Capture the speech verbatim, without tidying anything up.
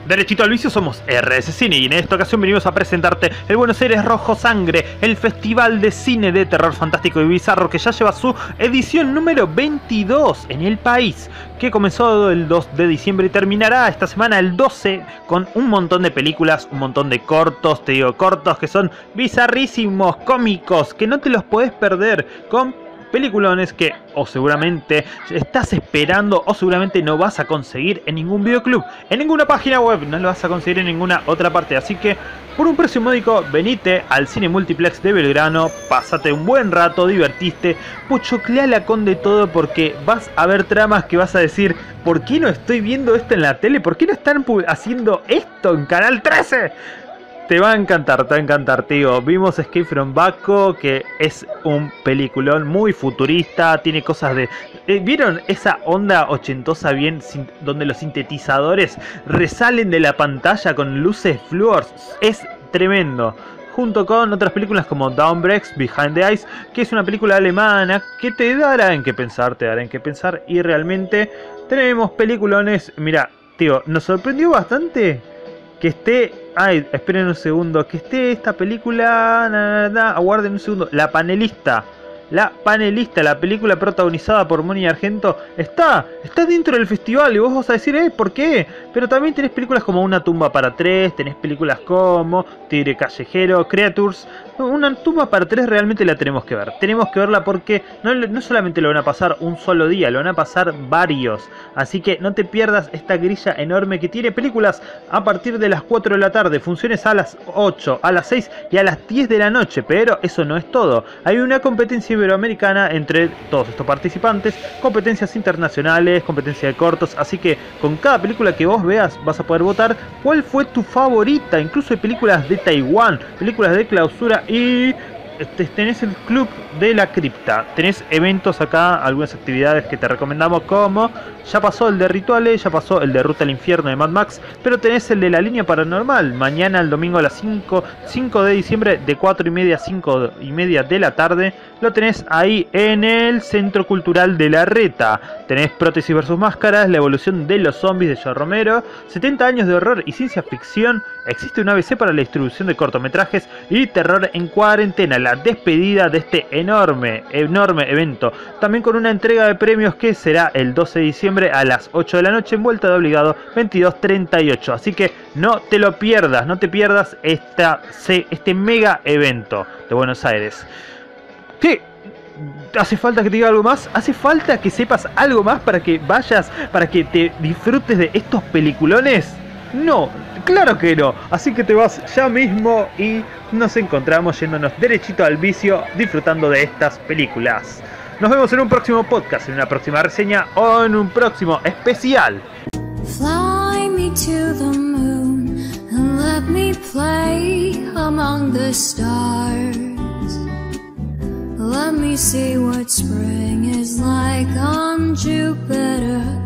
Derechito al vicio, somos R S Cine y en esta ocasión venimos a presentarte el Buenos Aires Rojo Sangre, el festival de cine de terror fantástico y bizarro que ya lleva su edición número veintidós en el país, que comenzó el dos de diciembre y terminará esta semana el doce con un montón de películas, un montón de cortos, te digo cortos que son bizarrísimos, cómicos, que no te los podés perder, con peliculones que o seguramente estás esperando o seguramente no vas a conseguir en ningún videoclub, en ninguna página web, no lo vas a conseguir en ninguna otra parte. Así que por un precio módico venite al Cine Multiplex de Belgrano, pásate un buen rato, divertiste, puchocleala con de todo, porque vas a ver tramas que vas a decir: ¿por qué no estoy viendo esto en la tele? ¿Por qué no están haciendo esto en Canal trece? Te va a encantar, te va a encantar, tío. Vimos Escape from Baco, que es un peliculón muy futurista, tiene cosas de... Eh, ¿Vieron esa onda ochentosa bien, sin... donde los sintetizadores resalen de la pantalla con luces fluors? Es tremendo. Junto con otras películas como Downbreaks, Behind the Eyes, que es una película alemana que te dará en qué pensar, te dará en qué pensar. Y realmente tenemos peliculones. Mira, tío, nos sorprendió bastante que esté... Ay, esperen un segundo. Que esté esta película... Na, na, na, aguarden un segundo. La Panelista. La Panelista, la película protagonizada por Moni Argento, está, está dentro del festival. Y vos vas a decir, eh, ¿por qué? Pero también tenés películas como Una tumba para tres, tenés películas como Tigre callejero, Creatures. Una tumba para tres realmente la tenemos que ver. Tenemos que verla porque no, no solamente lo van a pasar un solo día, lo van a pasar varios. Así que no te pierdas esta grilla enorme que tiene películas a partir de las cuatro de la tarde. Funciones a las ocho, a las seis y a las diez de la noche. Pero eso no es todo. Hay una competencia iberoamericana entre todos estos participantes, competencias internacionales, competencia de cortos, así que con cada película que vos veas vas a poder votar cuál fue tu favorita. Incluso hay películas de Taiwán, películas de clausura y tenés el Club de la Cripta, tenés eventos acá, algunas actividades que te recomendamos, como ya pasó el de Rituales, ya pasó el de Ruta al Infierno de Mad Max, pero tenés el de La Línea Paranormal, mañana el domingo a las cinco, cinco de diciembre de cuatro y media a cinco y media de la tarde, lo tenés ahí en el Centro Cultural de La Reta. Tenés Prótesis versus Máscaras, la evolución de los zombies de Joe Romero, setenta años de horror y ciencia ficción, existe un A B C para la distribución de cortometrajes y terror en cuarentena, la despedida de este enorme, enorme evento, también con una entrega de premios que será el doce de diciembre a las ocho de la noche en Vuelta de Obligado veintidós treinta y ocho, así que no te lo pierdas, no te pierdas esta, este mega evento de Buenos Aires. ¿Qué? ¿Hace falta que te diga algo más? ¿Hace falta que sepas algo más para que vayas, para que te disfrutes de estos peliculones? No, claro que no. Así que te vas ya mismo y nos encontramos yéndonos derechito al vicio, disfrutando de estas películas. Nos vemos en un próximo podcast, en una próxima reseña o en un próximo especial. Fly me to the moon and let me play among the stars. Let me see what spring is like on Jupiter.